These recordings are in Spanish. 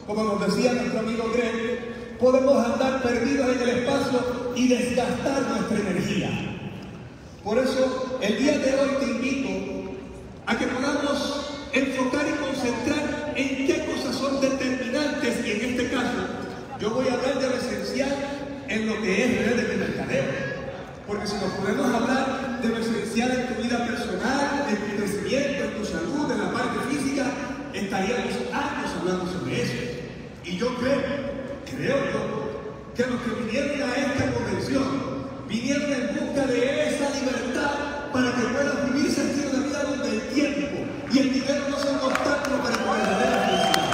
como nos decía nuestro amigo Greg, podemos andar perdidos en el espacio y desgastar nuestra energía. Por eso, el día de hoy te invito a que podamos enfocar y concentrar en qué cosas son determinantes, y en este caso, yo voy a hablar de lo esencial en lo que es redes de mercadeo. Porque si nos podemos hablar de lo esencial en tu vida personal, en tu crecimiento, en tu salud, en la parte física, estaríamos años hablando sobre eso. Y yo creo yo, que los que vinieron a esta convención vinieron en busca de esa libertad para que puedan vivir sentido de vida donde el tiempo y el dinero no son un obstáculo para tu verdadera felicidad.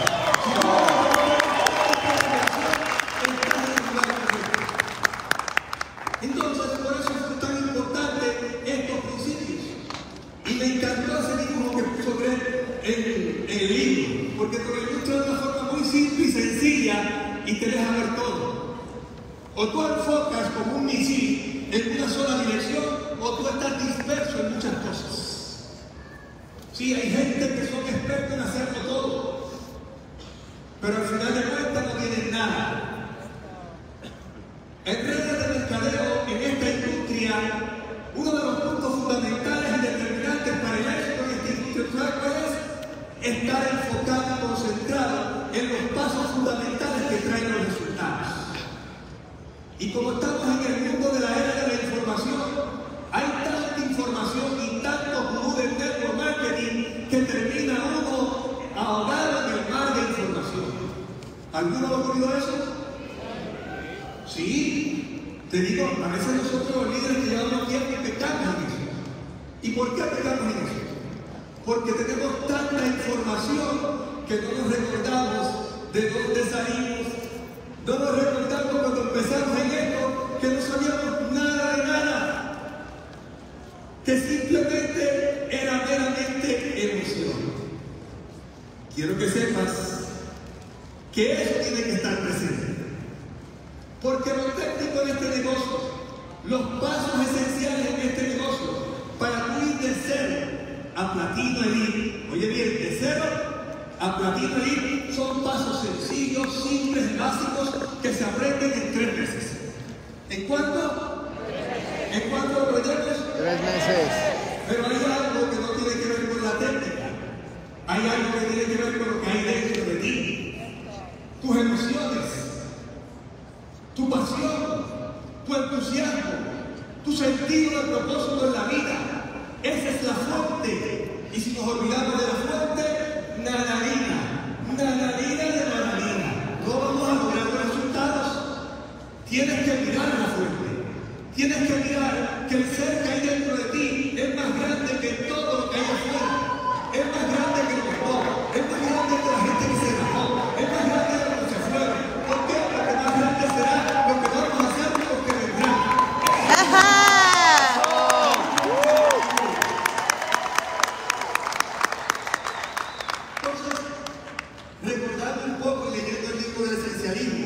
Entonces, por eso es tan importante estos principios. Y me encantó ese dibujo que puso Greg en el libro, porque te lo ilustra de una forma muy simple y sencilla y te deja ver todo. O tú enfocas como un misil en una sola dirección, o tú estás disperso en muchas cosas. Sí, hay gente que son expertos en hacerlo todo, pero al final de cuentas no tienen nada. En redes de mercadeo, en esta industria, uno de los puntos fundamentales y determinantes para el éxito de esta industria, ¿sabes cuál es? Estar enfocado y concentrado en los pasos fundamentales que traen los resultados. Y como estamos en el mundo de la era de la información, hay tanta información y tantos gurús del network marketing que termina uno ahogado en el mar de información. ¿Alguno ha ocurrido eso? Sí, te digo, a veces nosotros los líderes que llevamos tiempo pecamos en eso. ¿Y por qué pecamos en eso? Porque tenemos tanta información que no nos recordamos de dónde salimos, no nos recordamos cuando empezamos en esto, que no sabíamos nada de nada, que simplemente era meramente emoción. Quiero que sepas que eso tiene que estar presente. Porque lo técnico en este negocio, los pasos esenciales en este negocio, para tú ir de cero a platino elite, oye bien, de cero a platino elite, son pasos sencillos, simples, básicos, que se aprenden en 3 meses. ¿En cuánto? ¿En cuánto lo aprendemos? 3 meses. Pero hay algo que no tiene que ver con la técnica. Hay algo que tiene que ver con lo que hay dentro de ti. Tus emociones, tu pasión, tu entusiasmo, tu sentido de propósito en la vida. Esa es la fuente. Y si nos olvidamos de la fuente, nananina, nananina de nananina. No vamos a lograr los resultados. Tienes que mirar la fuente. Tienes que mirar que el ser que hay dentro de ti es más grande que todo lo que hay afuera. Es más grande que los pobres. Es más grande que la gente que se dejó. Es más grande que los que se fueron. ¿Por qué? Porque más grande será lo que vamos a hacer que los que vendrán. Entonces, recordando un poco y leyendo el libro del esencialismo,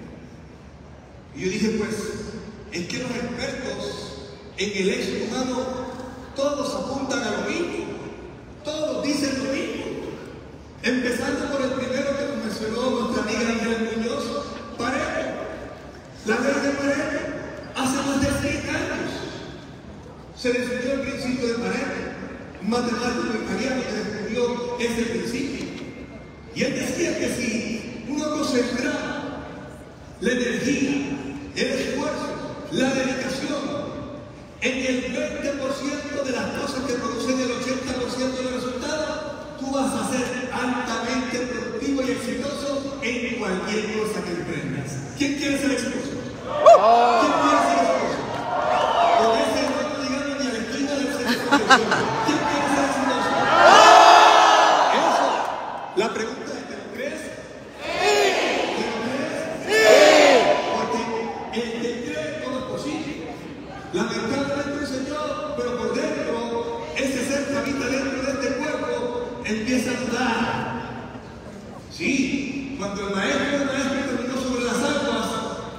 y yo dije, pues, es que los expertos en el éxito humano todos apuntan a lo mismo, todos dicen lo mismo, empezando por el primero que nos mencionó nuestra amiga Ángela Muñoz, Pareto. La ley de Pareto, hace más de 100 años se descubrió el principio de Pareto, un matemático italiano que descubrió ese principio. Y él decía que si uno concentraba la energía, el esfuerzo, la dedicación en el 20% de las cosas que producen el 80% del resultado, tú vas a ser altamente productivo y exitoso en cualquier cosa que emprendas. ¿Quién quiere ser exitoso? ¿Quién quiere ser exitoso? Con ese no llegamos ni a la esquina del ser exitoso. ¿Quién quiere ser exitoso? Eso. La pregunta es, ¿te lo crees? ¿Te lo crees? Porque el que cree todo es posible. La mercado dentro dice yo, pero por dentro, ese ser que habita dentro de este cuerpo empieza a dudar. Sí, cuando el maestro terminó sobre las aguas,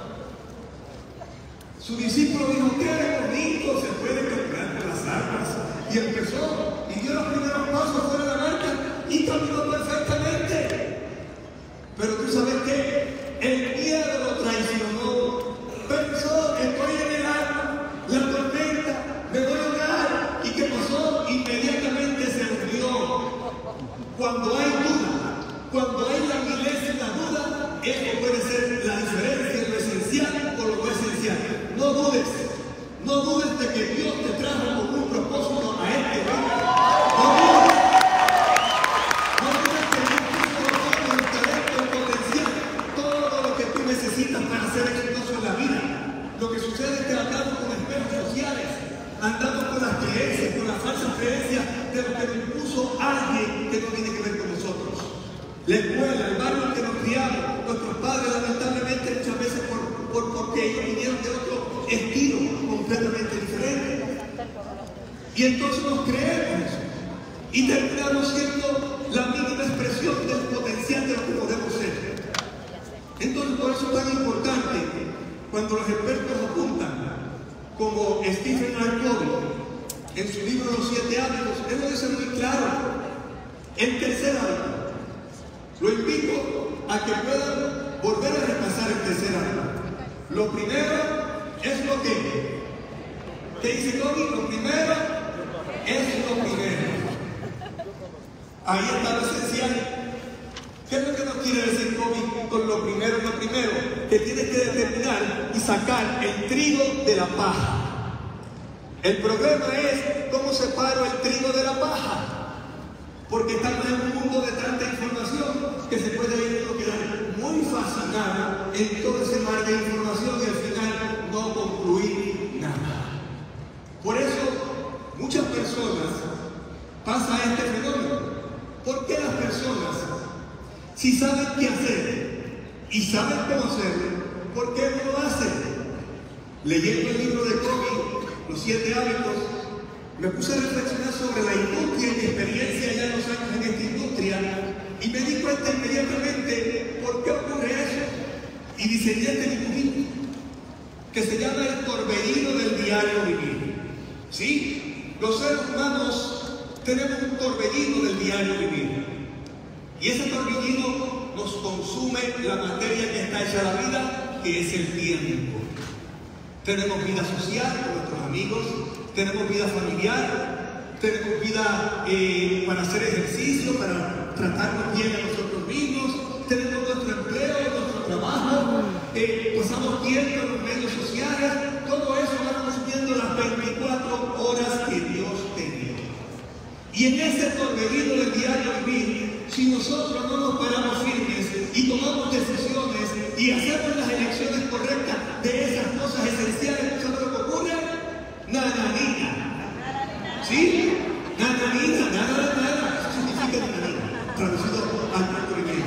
su discípulo dijo, ¿qué bonito se puede caminar por las aguas? Y empezó, y dio los primeros pasos fuera de la barca y caminó perfectamente. Pero tú eso puede ser la diferencia en lo esencial o lo no esencial. No dudes de que Dios te trajo con un propósito a este mundo. No dudes que Dios puso un talento, un potencial, todo lo que tú necesitas para ser exitoso en la vida. Lo que sucede es que andamos con espejos sociales, andamos con las creencias, con las falsas creencias de lo que nos impuso alguien que no tiene que ver con nosotros. La escuela, el barrio en que nos criamos, nuestros padres, lamentablemente, muchas veces porque ellos vinieron de otro estilo completamente diferente. Y entonces nos creemos eso. Y terminamos siendo la mínima expresión del potencial de lo que podemos ser. Entonces, por eso es tan importante cuando los expertos apuntan, como Stephen R. Covey, en su libro Los 7 hábitos, él lo dice muy claro. El tercer hábito. Lo invito a que puedan volver a repasar el tercer hábito. Lo primero es lo que. ¿Qué dice Covey? Lo primero es lo primero. Ahí está lo esencial. ¿Qué es lo que nos quiere decir Covey con lo primero es lo primero? Que tienes que determinar y sacar el trigo de la paja. El problema es cómo separo el trigo de la paja. Porque estamos en un mundo de tanta información que se puede ir uno quedar muy fascinado en todo ese mar de información y al final no concluir nada. Por eso muchas personas pasa este fenómeno. ¿Por qué las personas, si saben qué hacer y saben cómo hacerlo, por qué no lo hacen? Leyendo el libro de Covey, Los 7 hábitos, me puse a reflexionar sobre la industria y mi experiencia ya en los años en esta industria y me di cuenta inmediatamente por qué ocurre eso. Y diseñé este dibujito que se llama el torbellino del diario vivir. ¿Sí? Los seres humanos tenemos un torbellino del diario vivir. Y ese torbellino nos consume la materia que está hecha la vida, que es el tiempo. Tenemos vida social con nuestros amigos, tenemos vida familiar, tenemos vida para hacer ejercicio, para tratarnos bien a nosotros mismos, tenemos nuestro empleo, nuestro trabajo, pasamos tiempo en los medios sociales, todo eso va consumiendo las 24 horas que Dios te dio. Y en ese torbellino del diario vivir, si nosotros no nos paramos firmes y tomamos decisiones y hacemos las elecciones correctas de esas cosas esenciales, ¿sabes lo que ocurre? Nananina. ¿Sí? Nananina, nada. Eso significa nananina, traducido al puertorriqueño.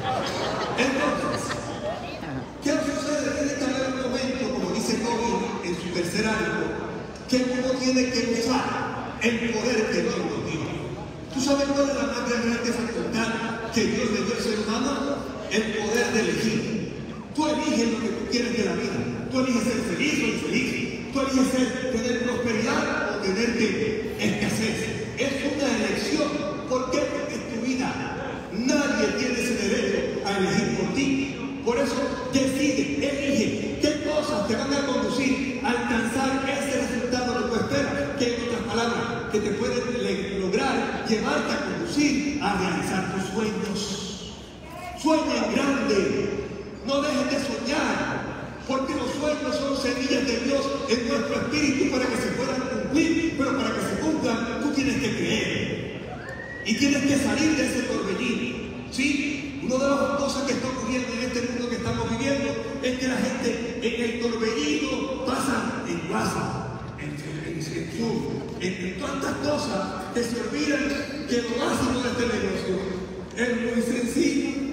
Entonces, ¿qué sucede? Tiene que haber un momento, como dice Covey en su tercer hábito, que uno tiene que usar el poder que Dios nos dio. ¿Tú sabes cuál es la más grande facultad que Dios le dio al ser humano? El poder de elegir. Tú eliges lo que tú quieres de la vida. Tú eliges ser feliz o infeliz. Tú eliges tener prosperidad o tener escasez. Es una elección. ¿Por qué? Porque es tu vida. Nadie tiene ese derecho a elegir por ti. Por eso decide, elige qué cosas te van a conducir a alcanzar ese resultado que tú esperas. Que en otras palabras, que te pueden lograr llevarte a conducir a realizar tus sueños. Sueña en grande. No dejes de soñar, porque los sueños son semillas de Dios en nuestro espíritu para que se puedan cumplir, pero para que se cumplan tú tienes que creer y tienes que salir de ese torbellino. ¿Sí? Una de las cosas que está ocurriendo en este mundo que estamos viviendo es que la gente en el torbellino pasa en WhatsApp, en Zoom, en tantas cosas que se olvidan que lo básico de este negocio es muy sencillo.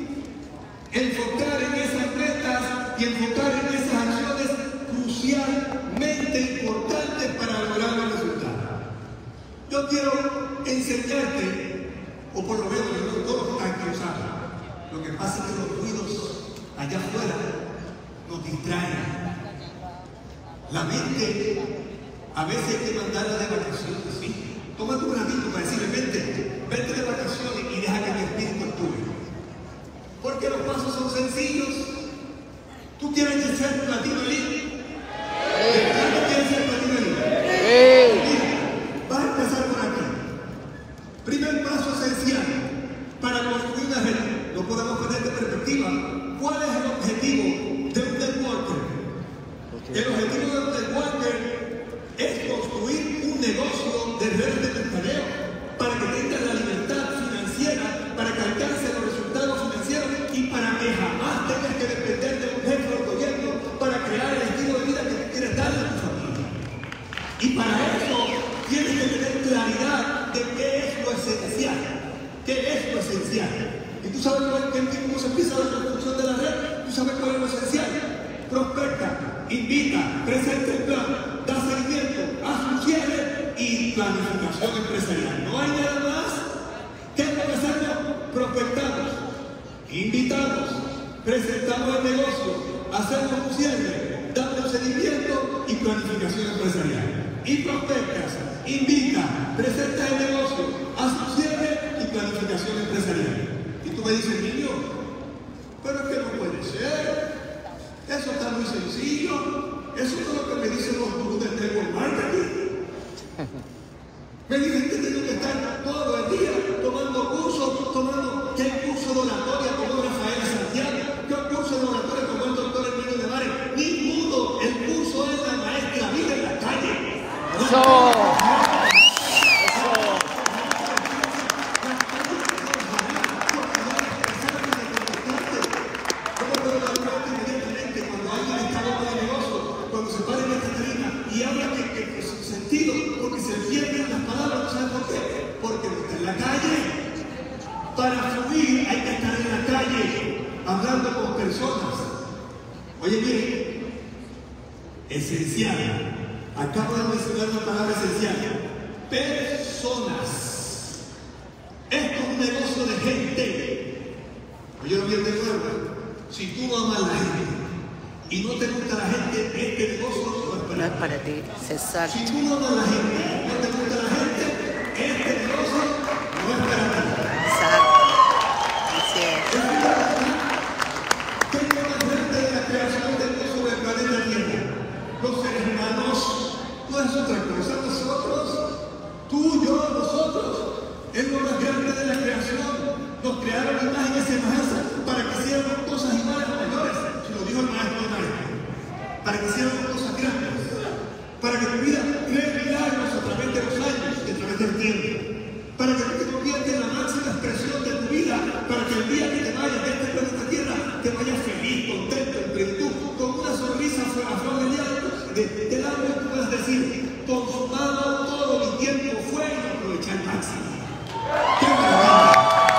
Enfocar en esas metas y enfocar en esas acciones crucialmente importantes para lograr los resultados. Yo quiero enseñarte, o por lo menos yo todos están aquí usados. Lo que pasa es que los ruidos allá afuera nos distraen. La mente a veces hay que mandarla de vacaciones, ¿sí? Tómate un ratito para decirle, vente de vacaciones y deja que mi espíritu actúe. Porque los pasos son sencillos. ¿Tú quieres ser platino elite? ¿Cuánto quieres ser platino elite? Vas a empezar por aquí. Primer paso esencial para construir una red. No podemos poner de perspectiva. ¿Cuál es El objetivo de Walker es construir un negocio de redes de mercadeo para que tenga la libertad financiera, para que alcance los resultados financieros y para que jamás tengas que depender de un jefe del gobierno para crear el estilo de vida que tú quieres darle a tu familia. Y para eso tienes que tener claridad de qué es lo esencial. ¿Qué es lo esencial? Y tú sabes cómo se empieza la construcción de la red. Tú sabes cuál es lo esencial. Prospecta, invita, presenta el plan, da seguimiento, haz un cierre y planificación empresarial. No hay nada más. ¿Qué es lo que hacemos? Prospectamos, invitamos, presentamos el negocio, hacemos un cierre, damos seguimiento y planificación empresarial. Y prospectas, invita, presenta el negocio, haz un cierre y planificación empresarial. Y tú me dices, niño, pero es que no puede ser. Eso está muy sencillo. Eso es lo que me dicen los gurús del network marketing. Me dicen que tengo que estar todo el día tomando cursos, ¿qué curso de oratoria tomó Rafael Santiago? ¿Qué curso de oratoria tomó el doctor Emilio de Mares? Ninguno. El curso es la maestra vida en la calle. Eso. Y habla que sin sentido, porque se pierden las palabras, ¿no sabes por qué? Porque no está en la calle. Para fluir hay que estar en la calle, hablando con personas. Oye, miren, esencial. Acabo de mencionar una palabra esencial. Personas. Esto es un negocio de gente. Oye, bien de nuevo. Si tú no amas a la gente y no te gusta la gente, este negocio No es para ti, César. si tú no amas a la gente, no te gusta la gente, este negocio no es para ti. Exacto. Así es. ¿Qué es lo más grande de la creación del mundo sobre el planeta Tierra? Los seres humanos. No es otra cosa. Nosotros, tú, yo, nosotros, es lo más grande de la creación. Nos crearon imagen y semejanza para que hiciéramos cosas iguales o mayores. Si lo dijo el maestro de maestro. Para que hiciéramos cosas grandes. Para que tu vida cree milagros a través de los años y a través del tiempo. Para que tú te conviertas en la máxima expresión de tu vida. Para que el día que te vayas de este planeta Tierra te vayas feliz, contento, en plenitud, con una sonrisa a flor de labio y tú puedas decir, consumado todo mi tiempo fue y lo aproveché al máximo. ¡Qué maravilla!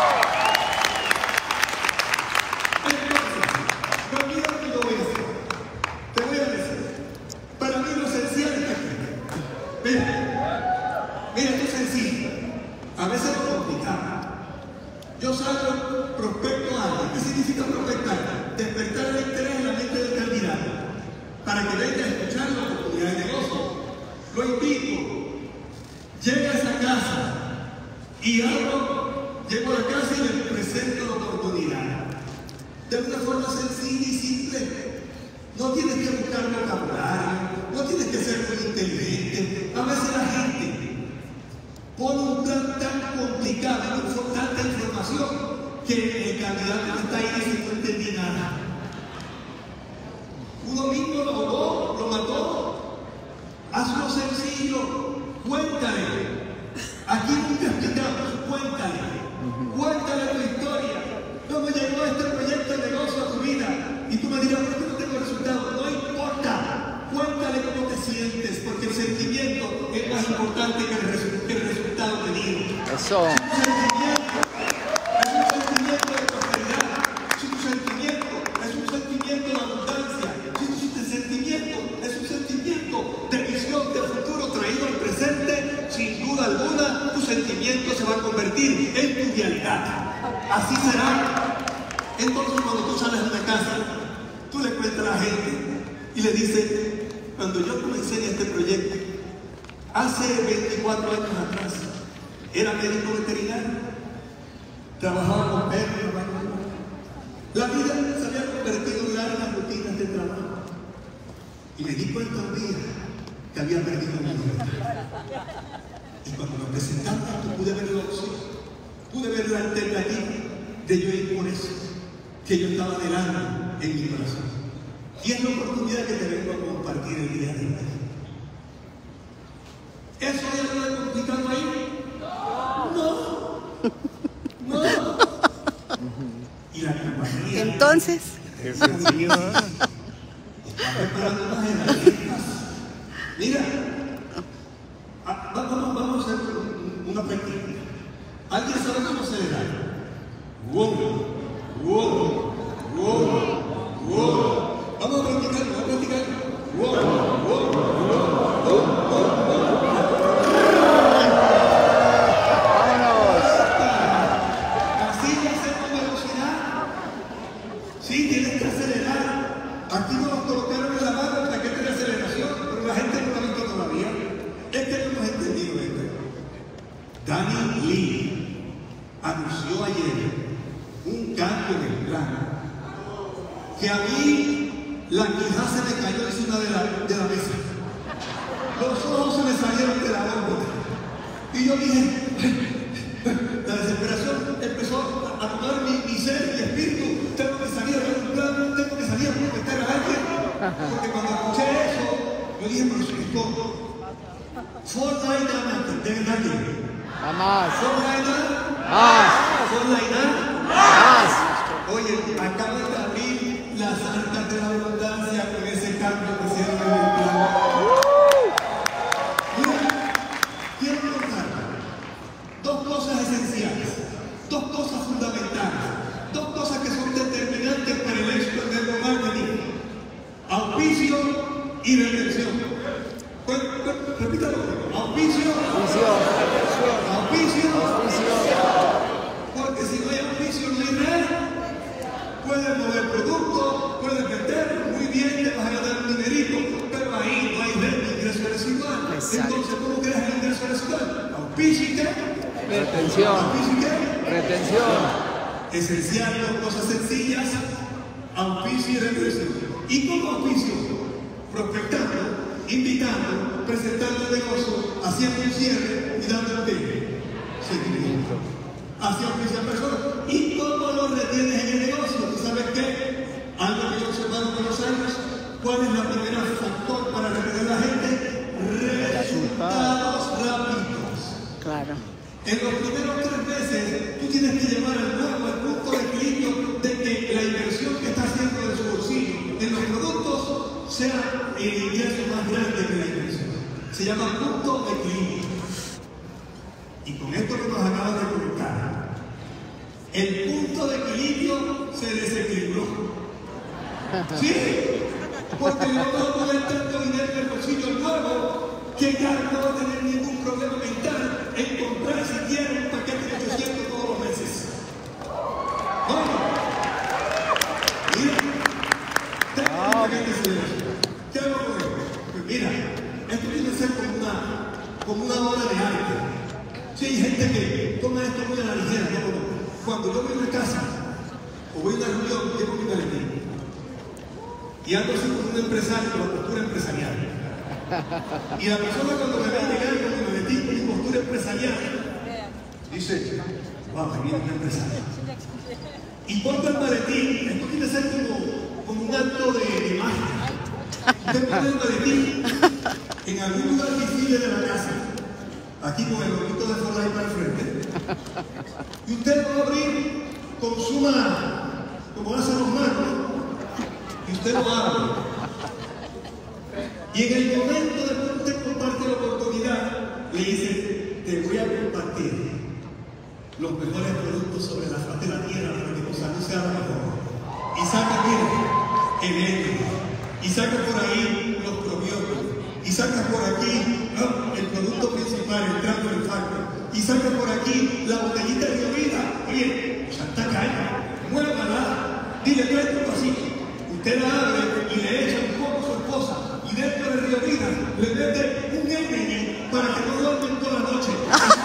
Mira, esto es sencillo. A veces es complicado. Yo salgo, prospecto a alguien. ¿Qué significa prospectar? Despertar el interés en la mente del candidato para que venga a escuchar la oportunidad de negocio. Lo invito. Llega a esa casa y llego a la casa y le presento la oportunidad. De una forma sencilla y simple. No tienes que buscar vocabulario, no tienes que ser muy inteligente. A veces la gente pone un plan tan complicado, tanta información, que el candidato está ahí y no entendí nada. Uno mismo lo ahogó, lo mató. Hazlo sencillo, cuéntale. Aquí nunca explicamos, cuéntale tu historia. ¿Cómo llegó este proyecto de negocio a tu vida? Y tú me dirás, ¿por qué no tengo resultados? No importa. Cuéntale cómo te sientes, porque el sentimiento es más importante que el resultado tenido. Eso. Es un sentimiento de prosperidad. Si tu sentimiento es un sentimiento de abundancia, si tu sentimiento es un sentimiento de visión del futuro traído al presente, sin duda alguna, tu sentimiento se va a convertir en tu realidad. Así será. Entonces, cuando tú sales de una casa, tú le cuentas a la gente y le dices, cuando yo comencé en este proyecto, hace 24 años atrás, era médico veterinario, trabajaba con perros, la vida se había convertido en largas rutinas de trabajo. Y me di cuenta un día que había perdido mi vida. Y cuando me presentaron, pude ver la opción, pude ver la alternativa de yo ir por eso que yo estaba delante en mi corazón. Y es la oportunidad que te vengo a compartir el día de hoy. ¿Eso ya lo he complicado ahí? No. No. Y la compañía. Entonces. Es sencillo, ¿no? Está preparando unas herramientas. Mira, vamos a hacer una práctica. ¿Alguien sabe cómo se le da? Wow, wow, wow, wow. Vamos a practicarlo, vamos a practicarlo. Wow, wow, wow, wow, wow. ¡Vámonos! Así lo hacer con velocidad. Sí, tienes que acelerar. Aquí nos colocaron en la mano el paquete de aceleración, pero la gente no lo ha visto todavía. Es que no hemos entendido esto. Danny Lee anunció ayer un cambio en el plan. Que a mí la quijada se me cayó encima de la mesa. Los ojos se me salieron de la órbita. Y yo dije, la desesperación empezó a tomar mi ser, mi espíritu. Tengo que salir a ver un plan, tengo que salir a protestar a alguien. Porque cuando escuché eso, yo dije, pero esto, Fortnite de nadie. ¡Más! Fortnite, ¡Más! Fortnite, ¡Más! Oye, acabo de abrir las arcas de la abundancia con ese cambio que hicieron en el plan. Mira, quiero contar dos cosas esenciales, dos cosas fundamentales, dos cosas que son determinantes para el éxito del neuromarketing: auspicio y retención. Repítalo: auspicio, auspicio, porque si no hay auspicio no hay nada. Puedes mover productos, puedes vender muy bien, te vas a ganar un dinerito, pero ahí no hay ingreso residual. Entonces, ¿cómo creas el ingreso residual? Auspicio y qué? Retención. Auspicio y qué? Retención. Esencial, dos cosas sencillas: auspicio y retención. ¿Y cómo auspicio? Prospectando, invitando, presentando el negocio, haciendo un cierre y dando seguimiento. Hacia oficial personas. ¿Y cómo lo retienes en el negocio? ¿Tú sabes qué? Algo que yo he observado con los años. ¿Cuál es la primera factor para retener a la gente? Resultados rápidos. Claro. En los primeros 3 meses, tú tienes que llevar al nuevo al punto de equilibrio de que la inversión que está haciendo de su bolsillo en los productos sea el ingreso más grande que la inversión. Se llama punto de equilibrio. Y con esto que nos acaban de comentar, el punto de equilibrio se desequilibró. ¿Sí? Porque le vamos a poner tanto dinero en el bolsillo nuevo que ya no va a tener ningún problema mental en comprar siquiera un paquete de 800 todos los meses. ¿Cómo? Mira, tengo un paquete de celebration. ¿Qué hago con esto? Pues mira, esto tiene que ser como una obra de arte. Si hay gente que toma esto muy a la ligera, no. Cuando yo voy a una casa o voy a una reunión, llevo mi maletín y ando así con un empresario, con la postura empresarial. Y la persona cuando me ve llegar con mi maletín, con mi postura empresarial, dice: wow, ahí viene un empresario. Y porta el maletín. Esto tiene que ser como un acto de magia. Usted pone el maletín en algún lugar visible de la casa, aquí con el loguito de Fortnite para el frente, y usted lo va a abrir con su mano, como hacen los magos, y usted lo abre. Y en el momento de que usted comparte la oportunidad, le dice: te voy a compartir los mejores productos sobre la faz de la tierra para que tu salud sea la mejor. Y saca, mire, el éter, y saca por ahí los probióticos, y saca por aquí el producto principal, el trato del factor, y saca por aquí la botellita de bebida. Oye, Santa Caña, muévala, dile: trae tu vasito. Usted la abre y le echa un poco a su esposa, y dentro de Río Vida le mete un empeño para que no duermen toda la noche.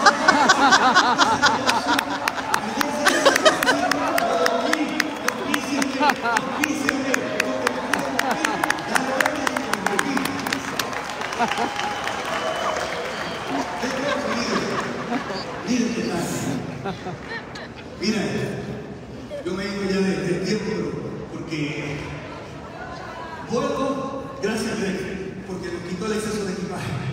Mira, yo me he ido ya de tiempo porque voy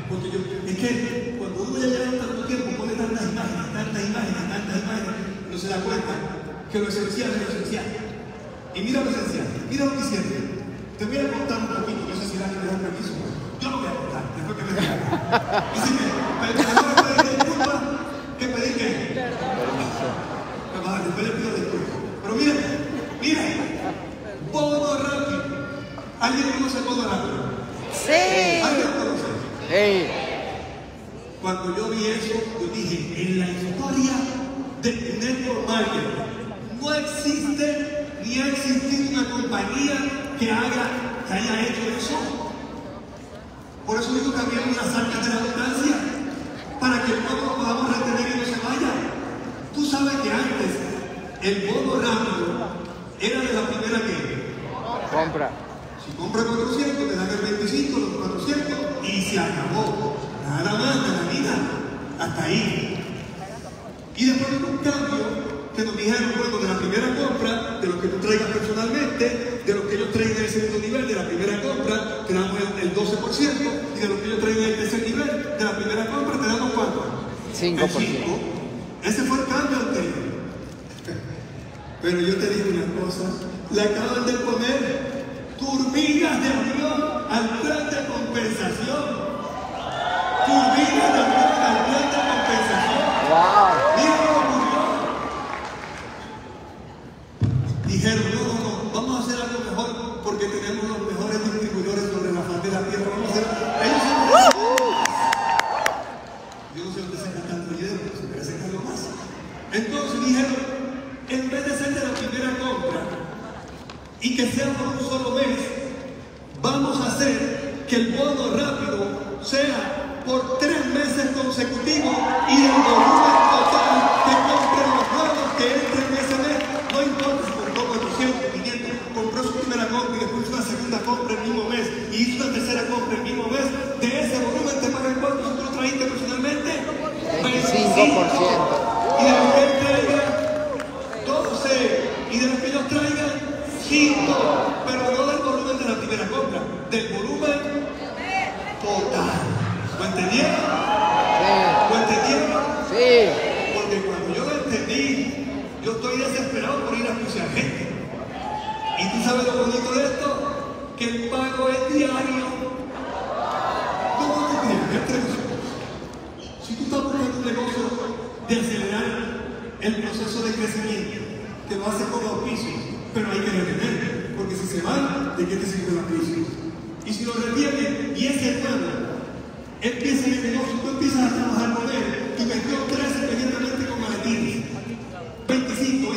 Porque es que cuando uno ya lleva tanto tiempo pone tantas imágenes, no se da cuenta que lo esencial es lo esencial. Y mira lo esencial, mira lo que siempre. Te voy a contar un poquito, no sé si alguien me da permiso. Yo lo voy a contar, después que me diga. Dice que para pedir disculpas, ¿qué pedir qué? Después le pido disculpas. Pero mira, modo rápido. ¿Alguien conoce el modo rápido? Sí. ¿Alguien lo conoce? Hey. Cuando yo vi eso, yo dije, en la historia del network marketing no existe ni ha existido una compañía que haya hecho eso. Por eso digo que había unas arcas de la abundancia, para que luego lo podamos retener y no se vaya. Tú sabes que antes el bono rápido era de la primera que Compra. si compra 400, te dan el 25, los 400 y se acabó. Nada más de la vida. Hasta ahí. Y después de un cambio que nos dijeron, bueno, de la primera compra, de lo que tú traigas personalmente, de lo que ellos traigan en el segundo nivel, de la primera compra, te damos el 12%, y de lo que ellos traigan en el tercer nivel, de la primera compra, te damos ¿cuánto? 5%. El 5%. Ese fue el cambio anterior. Pero yo te digo una cosa, le acaban de poner turbinas de avión al plan de compensación. Turbinas de avión al plan de compensación. Wow. Mira lo que ocurrió. Dijeron, no, vamos a hacer algo mejor porque tenemos los mejores distribuidores sobre la faz de la tierra. Vamos a hacer. Ellos yo no sé dónde se sacan tanto dinero, pero se merece sacarlo más. Entonces dijeron, en vez de ser de la primera compra y que sea por un solo mes, vamos a hacer que el bono rápido sea por 3 meses consecutivos y el volumen total que compren los nuevos que entren en ese mes, no importa si compró 400, 500, compró su primera compra y después una segunda compra el mismo mes y hizo una tercera compra el mismo mes, de ese volumen te pagan cuánto si tú lo trajiste personalmente, 25%. Y de lo que él traiga 12 y de lo que ellos traigan 5, pero no del volumen de la primera compra, del volumen total. ¿Lo entendieron? ¿Lo entendieron? Sí. Porque cuando yo lo entendí, yo estoy desesperado por ir a auspiciar gente. Y tú sabes lo bonito de esto, que el pago es diario. ¿Cómo te crees? Si tú estás buscando un negocio de acelerar el proceso de crecimiento, te lo hace con auspicio, pero hay que retener, porque si se van, ¿de qué te sirve el auspicio? Y si lo retienen y ese es nuevo, empieza el negocio, tú empiezas a trabajar con él y metió 13 inmediatamente con maletines. 25.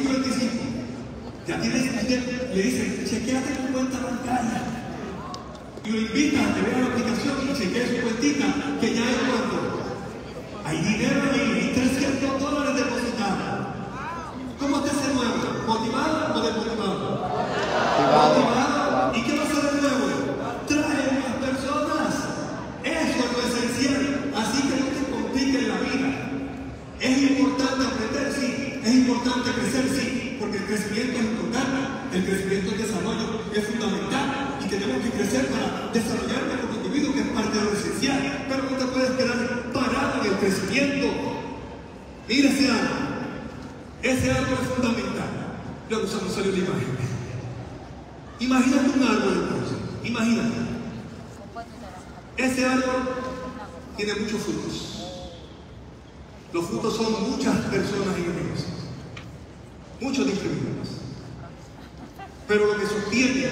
Ya tienes, le dicen, chequéate tu cuenta bancaria. Y lo invitas a que vea la aplicación y chequee su cuentita, que ya hay cuánto. Hay dinero ahí, $300 depositados. ¿Cómo te hace nuevo? ¿Motivado o desmotivado? Motivado. ¿Y qué va a hacer de nuevo? Trae más personas. Eso es lo esencial. Así que no te compliques la vida. Es importante aprender, sí. Es importante crecer, sí. Porque el crecimiento es importante. El crecimiento y desarrollo es fundamental. Y tenemos que crecer para desarrollarnos como individuo, que es parte de lo esencial. Pero no te puedes quedar parado en el crecimiento. Mira ese árbol. Ese árbol es fundamental. Luego se nos salió la imagen. Imagínate un árbol entonces. Imagínate. Ese árbol tiene muchos frutos. Los frutos son muchas personas en el negocio. Muchos distribuidores. Pero lo que sostiene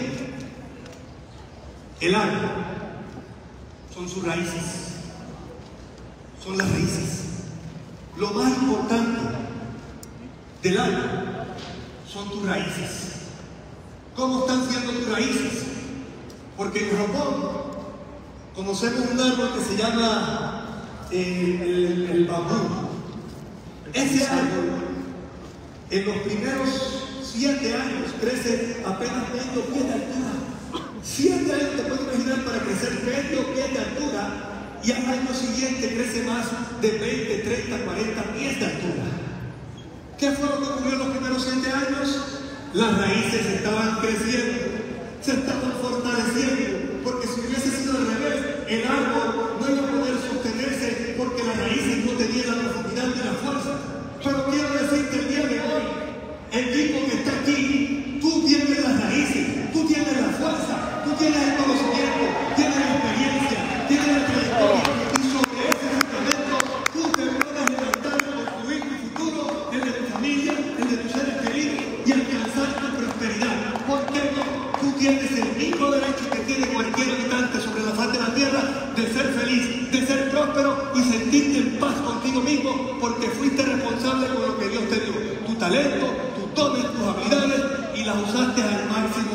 el árbol son sus raíces. Son las raíces. Lo más importante del árbol son tus raíces. ¿Cómo están siendo tus raíces? Porque en Japón conocemos un árbol que se llama el bambú. Ese árbol en los primeros 7 años crece apenas medio pie de altura. 7 años te puedes imaginar para crecer medio pie de altura, y al año siguiente crece más de 20, 30, 40 pies de altura. ¿Qué fue lo que ocurrió en los primeros 7 años? Las raíces estaban creciendo, se estaban fortaleciendo, porque si hubiese sido al revés, el árbol no iba a poder sostenerse porque las raíces no tenían la profundidad ni la fuerza. Pero quiero decirte el día de hoy, el tipo que está aquí, tú tienes las raíces, tú tienes la fuerza, tú tienes el conocimiento, tienes la experiencia, tienes la trayectoria, y sobre ese fundamento tú te puedes levantar y construir tu futuro, el de tu familia, el de tus seres queridos, y alcanzar tu prosperidad. ¿Por qué no? Tú tienes el mismo derecho que tiene cualquier habitante sobre la faz de la tierra de ser feliz, de ser próspero y sentirte en paz contigo mismo, porque fuiste responsable con lo que Dios te dio, tu talento, tus dones, tus habilidades, y las usaste al máximo